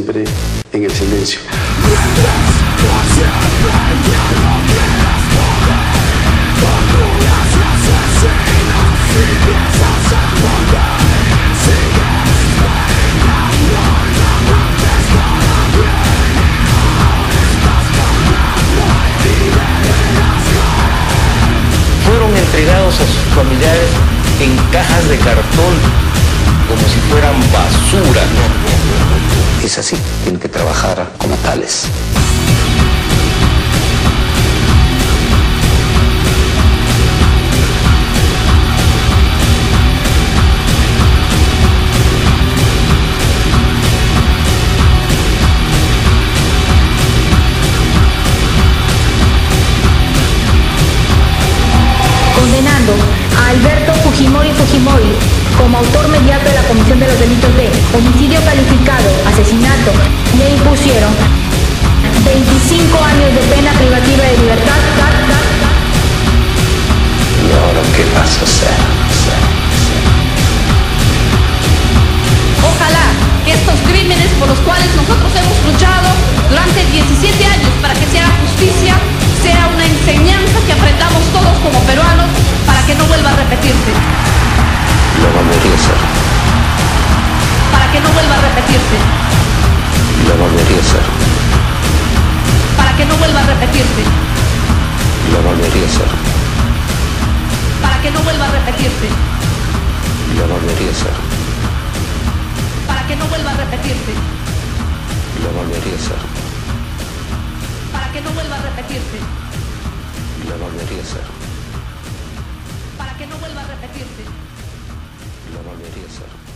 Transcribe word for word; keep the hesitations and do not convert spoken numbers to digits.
siempre en el silencio. Fueron entregados a sus familiares en cajas de cartón, como si fueran basura. Es así, tienen que trabajar como tales. Condenando a Alberto Fujimori Fujimori como autor mediato de la comisión de los delitos de homicidio calificado, asesinato, le impusieron veinticinco años de pena privativa de libertad. ¿Y ahora qué vas a hacer? Ojalá que estos crímenes por los cuales nosotros hemos luchado durante diecisiete años para que se haga justicia sea una enseñanza que aprendamos todos como peruanos para que no vuelva a repetirse. Lo volvería a hacer. Para que no vuelva a repetirse. Lo volvería a hacer. Para que no vuelva a repetirse. Lo volvería a hacer. Para que no vuelva a repetirse. Lo volvería a hacer. Para que no vuelva a repetirse. Lo volvería a hacer. Para que no vuelva a repetirse. Lo volvería a hacer. Para que no vuelva a repetirse. Lo volvería a hacer.